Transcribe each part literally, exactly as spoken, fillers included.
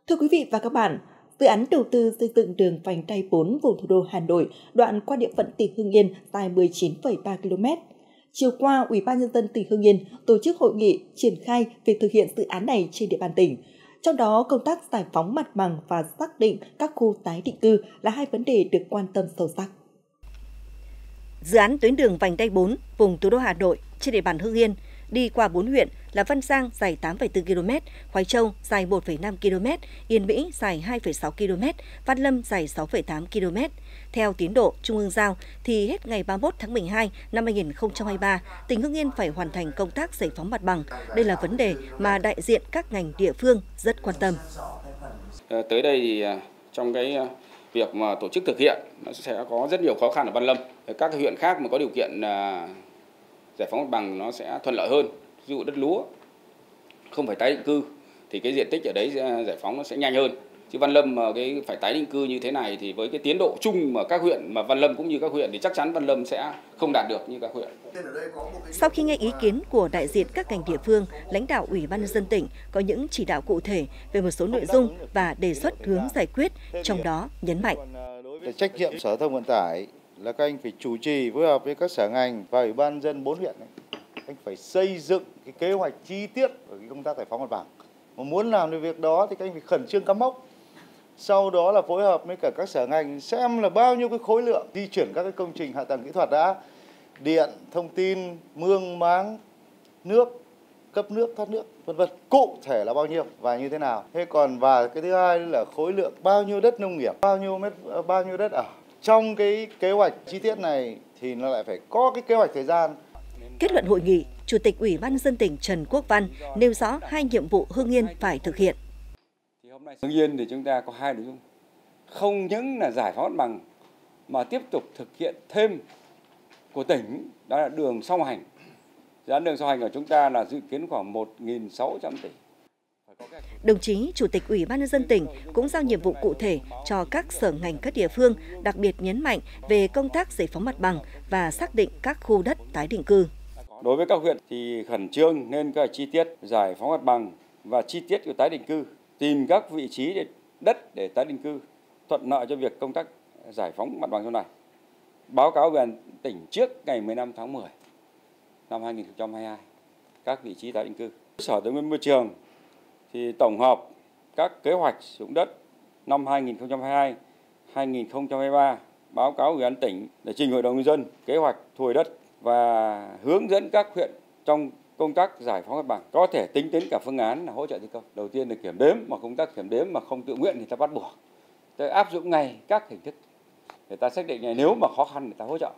Thưa quý vị và các bạn, dự án đầu tư xây dựng đường vành đai bốn vùng thủ đô Hà Nội, đoạn qua địa phận tỉnh Hưng Yên dài mười chín phẩy ba ki lô mét. Chiều qua, Ủy ban Nhân dân tỉnh Hưng Yên tổ chức hội nghị triển khai việc thực hiện dự án này trên địa bàn tỉnh. Trong đó, công tác giải phóng mặt bằng và xác định các khu tái định cư là hai vấn đề được quan tâm sâu sắc. Dự án tuyến đường vành đai bốn vùng thủ đô Hà Nội trên địa bàn Hưng Yên đi qua bốn huyện là Văn Giang dài tám phẩy bốn ki lô mét, Khoái Châu dài một phẩy năm ki lô mét, Yên Mỹ dài hai phẩy sáu ki lô mét, Văn Lâm dài sáu phẩy tám ki lô mét. Theo tiến độ Trung ương giao thì hết ngày ba mươi mốt tháng mười hai năm hai nghìn không trăm hai mươi ba, tỉnh Hưng Yên phải hoàn thành công tác giải phóng mặt bằng. Đây là vấn đề mà đại diện các ngành địa phương rất quan tâm. Tới đây thì trong cái việc mà tổ chức thực hiện nó sẽ có rất nhiều khó khăn ở Văn Lâm. Các huyện khác mà có điều kiện giải phóng mặt bằng nó sẽ thuận lợi hơn. Ví dụ đất lúa không phải tái định cư thì cái diện tích ở đấy giải phóng nó sẽ nhanh hơn. Chứ Văn Lâm mà cái phải tái định cư như thế này thì với cái tiến độ chung mà các huyện mà Văn Lâm cũng như các huyện thì chắc chắn Văn Lâm sẽ không đạt được như các huyện. Sau khi nghe ý kiến của đại diện các ngành địa phương, lãnh đạo Ủy ban Nhân dân tỉnh có những chỉ đạo cụ thể về một số nội dung và đề xuất hướng giải quyết, trong đó nhấn mạnh. Trách nhiệm Sở Giao thông Vận tải là các anh phải chủ trì phối hợp với các sở ngành và Ủy ban nhân dân bốn huyện này. Anh phải xây dựng cái kế hoạch chi tiết về cái công tác giải phóng mặt bằng. Mà muốn làm được việc đó thì các anh phải khẩn trương cắm mốc. Sau đó là phối hợp với cả các sở ngành xem là bao nhiêu cái khối lượng di chuyển các cái công trình hạ tầng kỹ thuật đã, điện, thông tin, mương máng, nước, cấp nước, thoát nước, vân vân. Cụ thể là bao nhiêu và như thế nào. Thế còn và cái thứ hai là khối lượng bao nhiêu đất nông nghiệp, bao nhiêu mét, bao nhiêu đất ở. Trong cái kế hoạch chi tiết này thì nó lại phải có cái kế hoạch thời gian. Kết luận hội nghị, Chủ tịch Ủy ban Nhân dân tỉnh Trần Quốc Văn nêu rõ hai nhiệm vụ Hưng Yên phải thực hiện. Hưng Yên thì chúng ta có hai nội dung, không những là giải phóng mặt bằng mà tiếp tục thực hiện thêm của tỉnh, đó là đường song hành. Dự án đường song hành của chúng ta là dự kiến khoảng một nghìn sáu trăm tỷ. Đồng chí Chủ tịch Ủy ban Nhân dân tỉnh cũng giao nhiệm vụ cụ thể cho các sở ngành các địa phương, đặc biệt nhấn mạnh về công tác giải phóng mặt bằng và xác định các khu đất tái định cư. Đối với các huyện thì khẩn trương nên các chi tiết giải phóng mặt bằng và chi tiết của tái định cư, tìm các vị trí để, đất để tái định cư, thuận lợi cho việc công tác giải phóng mặt bằng sau này. Báo cáo về tỉnh trước ngày mười lăm tháng mười năm hai nghìn không trăm hai mươi hai các vị trí tái định cư. Sở Tài nguyên Môi trường thì tổng hợp các kế hoạch sử dụng đất năm hai nghìn không trăm hai mươi hai đến hai nghìn không trăm hai mươi ba, báo cáo Ủy ban tỉnh để trình Hội đồng Nhân dân kế hoạch thu hồi đất và hướng dẫn các huyện trong công tác giải phóng mặt bằng, có thể tính đến cả phương án là hỗ trợ thi công. Đầu tiên là kiểm đếm, mà công tác kiểm đếm mà không tự nguyện thì ta bắt buộc. Ta áp dụng ngay các hình thức để ta xác định này, nếu mà khó khăn để ta hỗ trợ.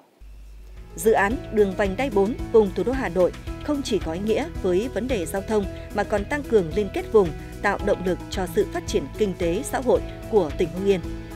Dự án đường vành đai bốn vùng thủ đô Hà Nội không chỉ có ý nghĩa với vấn đề giao thông mà còn tăng cường liên kết vùng, tạo động lực cho sự phát triển kinh tế xã hội của tỉnh Hưng Yên.